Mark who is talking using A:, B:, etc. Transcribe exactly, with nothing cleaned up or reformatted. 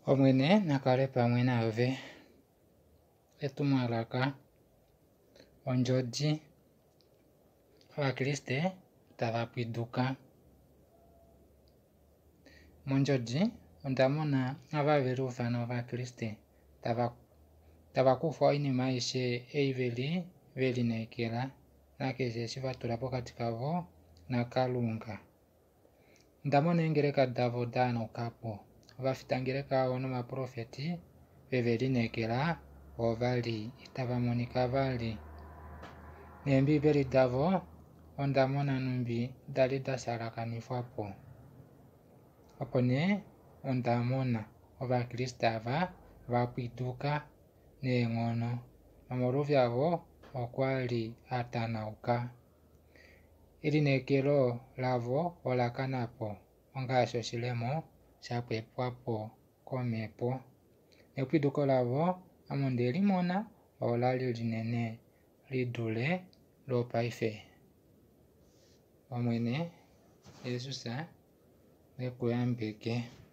A: Omwene nakale pamwe naave etumwalaka ondjodhi abakriste tava pwiduka. Mondjodhi ondamona avaveli ufana vakriste tava tava kufa iinima aishe ei veli velinekela nakehe eshi vatula pokati kavo nakalunga. Ondamona eengeleka davo dhanukapo vafita angeleka yawo nomaprofeti vevelinekela ovali itava monika vali. Neembibeli davo ondamona numbi dali dasalakanithwapo. Opo nee ondamona ovakriste ava vapwiduka neeng'ono nomolwo vyavo okwali atanauka. Elinekelo lavo olakanapo ongaashi oshilemo shapepwapo komepo. Nepwiduko lavo ame ondelimona olali linene lidule lopaife. Omwene Jesus ekuyambeke.